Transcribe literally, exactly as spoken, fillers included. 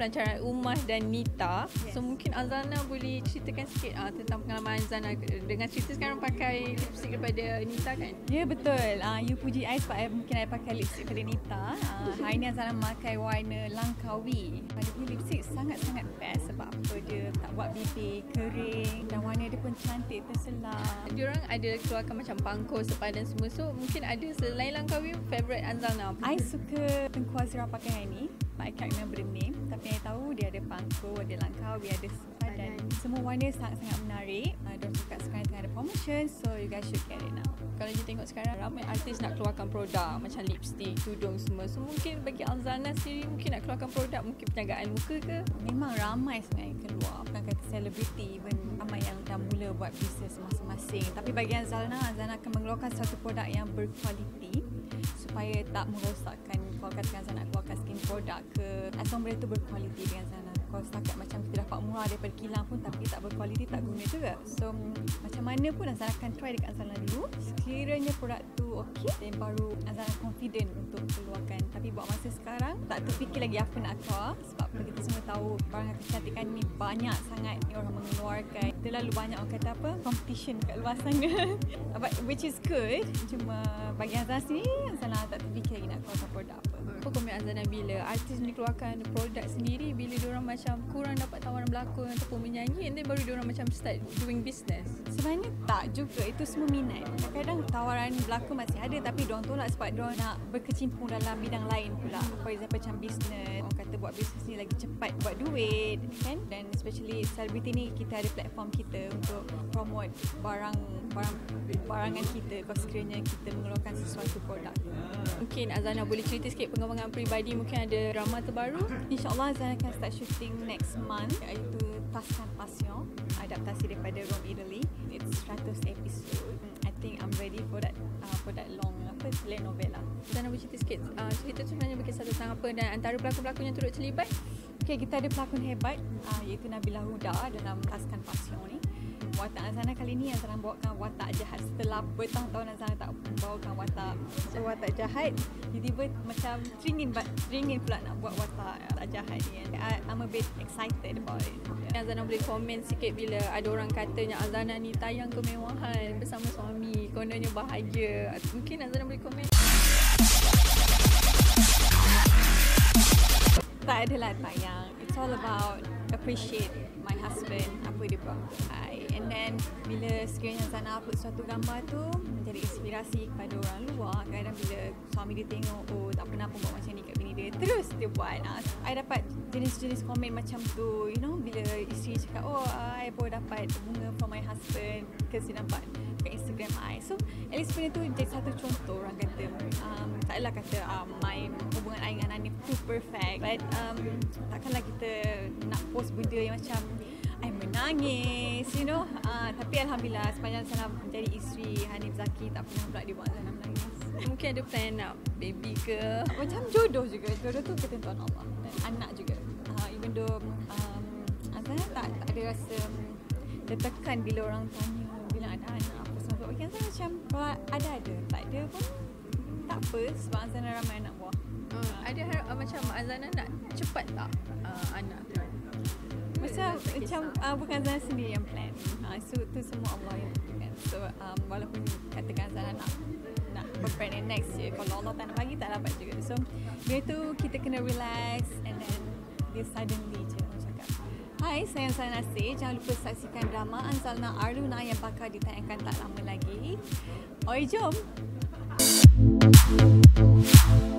pelancaran Umma dan Nita. Yes. So mungkin Anzalna boleh ceritakan sikit uh, tentang pengalaman Anzalna dengan cerita sekarang pakai lipstick daripada Nita kan? Ya yeah, betul. Uh, you puji I sebab I, mungkin I pakai lipstick daripada Nita. Uh, hari ni Anzalna memakai warna langkawi. Dia punya lipstick sangat-sangat best sebab apa, dia tak buat bibir kering dan warna dia pun cantik terselap. Diorang ada keluarkan macam pangkos, sepadan semua. So mungkin ada selain langkawi, favourite Anzalna. I suka tengkuas sirap pakaian ni. I can't remember the name. Tapi I tahu dia ada pangko, ada langkawi, ada sepadan. Semua warna sangat-sangat menarik. Uh, Diorang cakap sekarang tengah ada promotion. So you guys should get it now. Kalau you tengok sekarang, ramai artis nak keluarkan produk macam lipstick, tudung semua. So mungkin bagi Anzalna sendiri mungkin nak keluarkan produk, mungkin penjagaan muka ke? Memang ramai sebenarnya yang keluar. Bukan kata selebriti, even ramai yang dah mula buat bisnes masing-masing. Tapi bagi Anzalna, Anzalna akan mengeluarkan satu produk yang berkualiti supaya tak merosakkan. Kalau katakan Anzalna nak keluarkan skin produk ke, asal benda tu berkualiti dengan Anzalna. Kalau setakat macam kita dapat murah daripada kilang pun tapi tak berkualiti, tak guna juga. So macam mana pun Anzalna akan try dekat Anzalna dulu. Sekiranya produk tu okey, dan baru Anzalna confident untuk keluarkan. Tapi buat masa sekarang tak terfikir lagi apa nak keluar sebab kita semua tahu barang kecantikan ni banyak sangat ni orang mengeluarkan. Terlalu banyak orang kata apa, competition kat luar sana. But which is good. Cuma bagi Anzalna sendiri, Anzalna tak terfikir lagi nak keluarkan produk apa. Apa komen Anzalna bila artis ni keluarkan produk sendiri, bila diorang macam kurang dapat tawaran berlakon ataupun menyanyi, and then baru diorang macam start doing business? Sebenarnya tak juga, itu semua minat. Kadang-kadang tawaran berlakon masih ada tapi diorang tolak sebab diorang nak berkecimpung dalam bidang lain pula. For example macam business, orang kata buat business ni lagi cepat buat duit kan, dan especially selebriti ni kita ada platform kita untuk promote barang barang barangan kita kalau sekiranya kita mengeluarkan sesuatu produk. Mungkin Anzalna boleh cerita sikit pengembangan peribadi, mungkin ada drama terbaru? InsyaAllah Anzalna akan start shooting next month, iaitu Taskan Passion, adaptasi daripada Rome, Italy. It's seratus episode. I think I'm ready for that uh, for that long apa telenovela. Anzalna boleh cerita sikit uh, cerita tu sebenarnya berkisar tentang apa dan antara pelakon-pelakon yang turut terlibat? Okay, kita ada pelakon hebat uh, iaitu Nabila Huda dalam Taskan Passion ni. Watak Anzalna kali ni Anzalna bawakan watak jahat. Setelah bertahun-tahun Anzalna tak bawakan watak watak jahat, tiba-tiba macam teringin teringin pula nak buat watak watak jahat ni. I, I'm a bit excited about it. Yeah. Anzalna boleh komen sikit bila ada orang katanya Anzalna ni tayang kemewahan bersama suami, kononnya bahagia. Mungkin Anzalna boleh komen? Tak adalah tayang. It's all about appreciate my husband, apa dia buat untuk I. And then bila sekiranya Anzalna upload suatu gambar tu menjadi inspirasi kepada orang luar, kadang bila suami dia tengok, oh tak pernah pun buat macam ni kat bini dia, terus dia buat. uh, I dapat jenis-jenis komen macam tu, you know, bila isteri cakap, oh I pun dapat bunga from my husband because dia nampak kat Instagram I. So at least benda tu jadi satu contoh. Orang kata um, taklah kata um, my hubungan I dengan Hanif tu perfect, but um, takkanlah kita nak post benda yang macam I menangis, you know. Uh, tapi Alhamdulillah sepanjang Anzalna menjadi isteri Hanif Zaki, tak pernah pula dia buat Anzalna menangis. Mungkin ada plan nak baby ke? Macam jodoh juga. Jodoh tu ketentuan Allah. Dan anak juga. Uh, even though um, Anzalna tak, tak ada rasa tertekan bila orang tanya bila ada anak apa semua. Okay, Anzalna macam kalau ada-ada, tak ada pun tak apa sebab Anzalna ramai anak buah. Uh, ada harap uh, macam Anzalna nak cepat tak uh, anak tu? Macam macam uh, bukan Anzalna sendiri yang plan. Uh, so tu semua Allah yang tentukan. So um, walaupun katakan Anzalna nak nak berpregnant next year, kalau Allah tak nak bagi tak dapat juga. So bila tu kita kena relax, and then dia suddenly je orang cakap. Hai, saya Anzalna Nasir. Jangan lupa saksikan drama Anzalna Arluna yang bakal ditayangkan tak lama lagi. Oi Jom.